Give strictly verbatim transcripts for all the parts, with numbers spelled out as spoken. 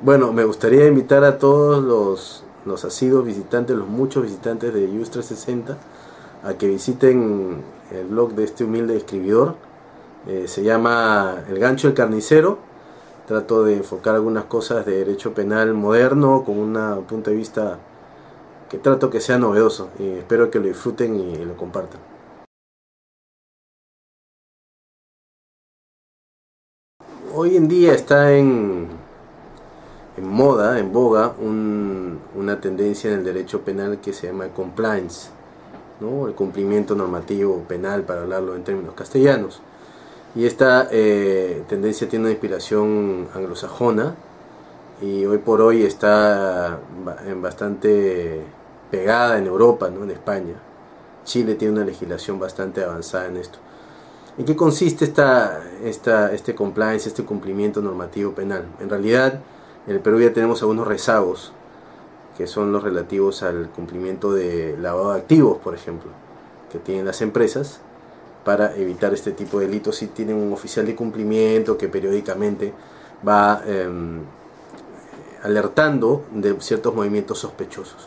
bueno, me gustaría invitar a todos los, los asiduos visitantes, los muchos visitantes de Use trescientos sesenta, a que visiten el blog de este humilde escribidor. Eh, se llama El Gancho del Carnicero. Trato de enfocar algunas cosas de derecho penal moderno con un punto de vista que trato que sea novedoso, y espero que lo disfruten y lo compartan. Hoy en día está en, en moda, en boga, un, una tendencia en el derecho penal que se llama compliance, ¿no? El cumplimiento normativo penal, para hablarlo en términos castellanos. Y esta eh, tendencia tiene una inspiración anglosajona y hoy por hoy está bastante pegada en Europa, ¿no? En España. Chile tiene una legislación bastante avanzada en esto. ¿En qué consiste esta, esta, este compliance, este cumplimiento normativo penal? En realidad, en el Perú ya tenemos algunos rezagos, que son los relativos al cumplimiento de lavado de activos, por ejemplo, que tienen las empresas para evitar este tipo de delitos. Si tienen un oficial de cumplimiento que periódicamente va eh, alertando de ciertos movimientos sospechosos.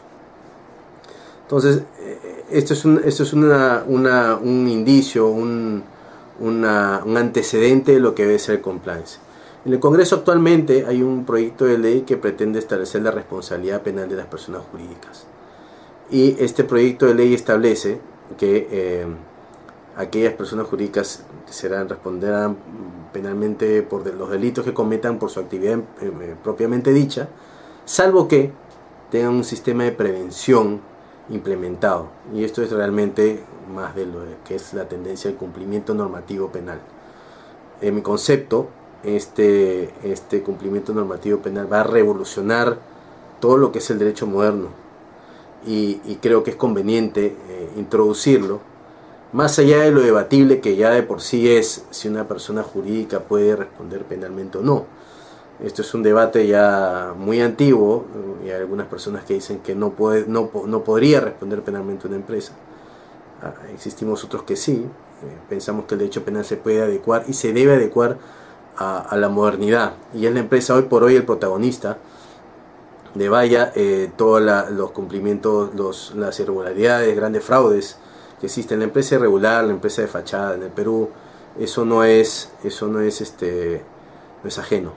Entonces, esto es un, esto es una, una, un indicio, un, una, un antecedente de lo que debe ser compliance. En el Congreso actualmente hay un proyecto de ley que pretende establecer la responsabilidad penal de las personas jurídicas. Y este proyecto de ley establece que eh, aquellas personas jurídicas serán responderán penalmente por los delitos que cometan por su actividad eh, propiamente dicha, salvo que tengan un sistema de prevención implementado. Y esto es realmente más de lo que es la tendencia del cumplimiento normativo penal. En mi concepto, este, este cumplimiento normativo penal va a revolucionar todo lo que es el derecho moderno, y, y creo que es conveniente eh, introducirlo, más allá de lo debatible que ya de por sí es si una persona jurídica puede responder penalmente o no. Esto es un debate ya muy antiguo, y hay algunas personas que dicen que no, puede, no, no podría responder penalmente una empresa. Ah, existimos otros que sí. Eh, pensamos que el derecho penal se puede adecuar y se debe adecuar a, a la modernidad, y es la empresa hoy por hoy el protagonista de vaya eh, todos los cumplimientos, los, las irregularidades, grandes fraudes que existen. La empresa irregular, la empresa de fachada en el Perú, eso no es, eso no es, este, no es ajeno.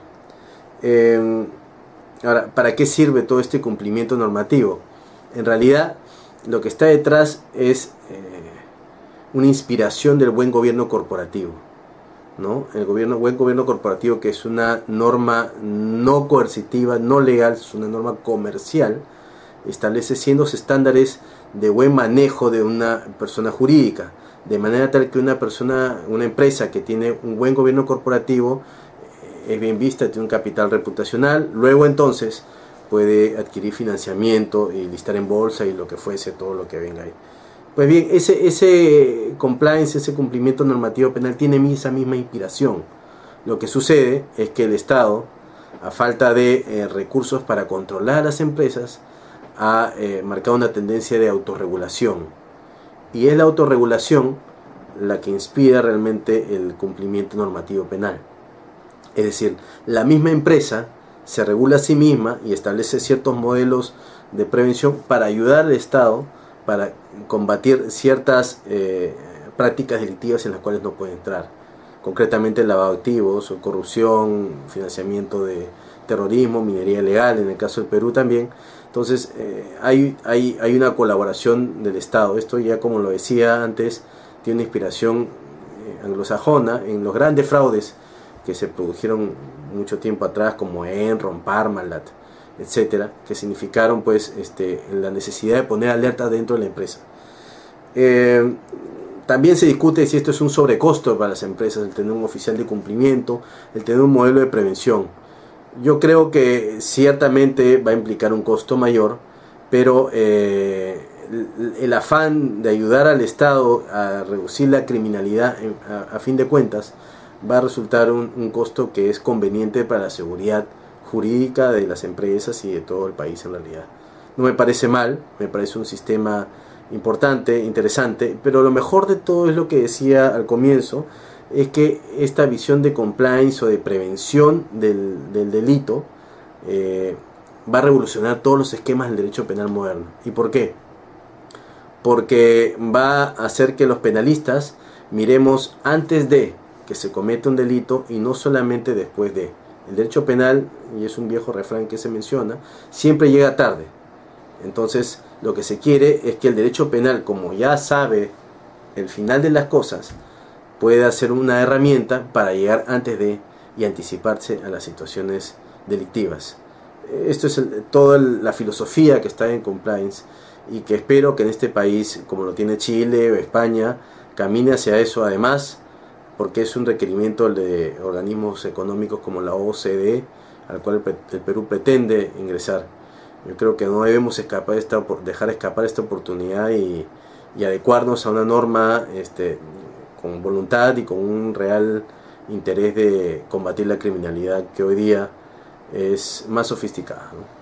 Eh, ahora, ¿para qué sirve todo este cumplimiento normativo? En realidad, lo que está detrás es eh, una inspiración del buen gobierno corporativo, ¿no? El gobierno, buen gobierno corporativo, que es una norma no coercitiva, no legal, es una norma comercial, establece ciertos estándares de buen manejo de una persona jurídica, de manera tal que una persona, una empresa que tiene un buen gobierno corporativo eh, es bien vista, tiene un capital reputacional, luego entonces puede adquirir financiamiento y listar en bolsa y lo que fuese, todo lo que venga ahí. Pues bien, ese, ese compliance, ese cumplimiento normativo penal tiene esa misma inspiración. Lo que sucede es que el Estado, a falta de eh, recursos para controlar a las empresas, ha eh, marcado una tendencia de autorregulación, y es la autorregulación la que inspira realmente el cumplimiento normativo penal. Es decir, la misma empresa se regula a sí misma y establece ciertos modelos de prevención para ayudar al Estado para combatir ciertas eh, prácticas delictivas en las cuales no puede entrar, concretamente el lavado de activos, o corrupción, financiamiento de terrorismo, minería ilegal, en el caso del Perú también. Entonces eh, hay, hay, hay una colaboración del Estado. Esto ya, como lo decía antes, tiene una inspiración eh, anglosajona en los grandes fraudes que se produjeron mucho tiempo atrás, como Enron, Parmalat, etcétera, que significaron pues este, la necesidad de poner alerta dentro de la empresa. Eh, también se discute si esto es un sobrecosto para las empresas, el tener un oficial de cumplimiento, el tener un modelo de prevención. Yo creo que ciertamente va a implicar un costo mayor, pero eh, el, el afán de ayudar al Estado a reducir la criminalidad a, a fin de cuentas va a resultar un, un costo que es conveniente para la seguridad jurídica de las empresas y de todo el país en realidad. No me parece mal, me parece un sistema importante, interesante, pero lo mejor de todo es lo que decía al comienzo, es que esta visión de compliance o de prevención del, del delito eh, va a revolucionar todos los esquemas del derecho penal moderno. ¿Y por qué? Porque va a hacer que los penalistas miremos antes de que se cometa un delito y no solamente después de. El derecho penal, y es un viejo refrán que se menciona, siempre llega tarde. Entonces, lo que se quiere es que el derecho penal, como ya sabe el final de las cosas, pueda ser una herramienta para llegar antes de y anticiparse a las situaciones delictivas. Esto es el, toda la filosofía que está en compliance y que espero que en este país, como lo tiene Chile o España, camine hacia eso, además porque es un requerimiento de organismos económicos como la O C D E, al cual el Perú pretende ingresar. Yo creo que no debemos escapar esta, dejar escapar esta oportunidad y, y adecuarnos a una norma este, con voluntad y con un real interés de combatir la criminalidad que hoy día es más sofisticada, ¿no?